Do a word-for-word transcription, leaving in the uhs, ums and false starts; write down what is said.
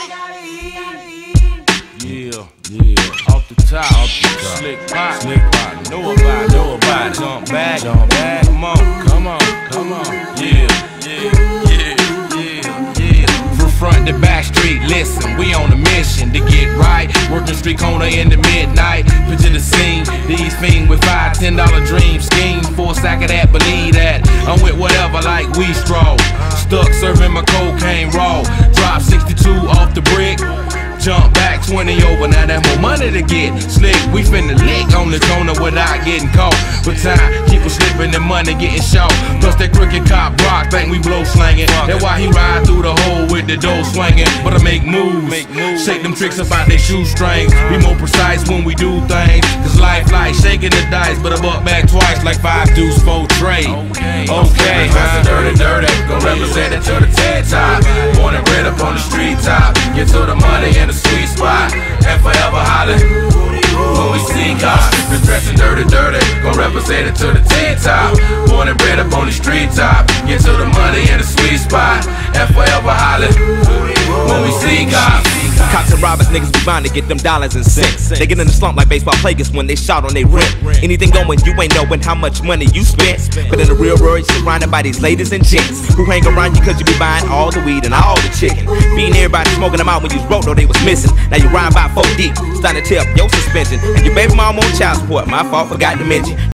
Yeah, yeah, off the top, off the top. Slick pop, slick pop, know about it, know about it. Jump back, jump back, come on, come on, come on. Yeah, yeah, yeah, yeah, yeah. From front to back street, listen, we on a mission to get right. Working street corner in the midnight. Picture the scene, these fiends with five, ten dollar dream schemes. For a sack of that, believe that. I'm with whatever like we stroll. Stuck serving my cocaine raw. Drop sixty-two off the brick. Jump back twenty over, now that's more money to get. Slick, we finna lick on the corner without getting caught. But time, keep us slipping and money getting short. Plus that crooked cop Brock think we blow slanging. That's why he ride through the hole with the dough swinging. But I make moves, shake them tricks about their shoestrings. Be more precise when we do things. Cause life like shaking the dice, but I buck back twice like five deuce, four trade. Okay, okay, huh? Dirty, dirty, gon' represent it to the TED top. Born and bred up on the street top. Get to the money and the sweet spot, and forever hollering when we see God. Been dressing dirty, dirty, gon' represent it to the T-top. Born and bred up on the street top. Get to the money and the sweet spot, and forever hollering when we see God. Cops and robbers, niggas be bound to get them dollars and cents. They get in the slump like baseball players when they shot on they rent. Anything going, you ain't knowing how much money you spent. But in the real world, you're surrounded by these ladies and gents who hang around you cause you be buying all the weed and all the chicken. Beating everybody, smoking them out when you broke, though they was missing. Now you ride by four deep, starting to tear up your suspension. And your baby mama on child support, my fault, forgot to mention.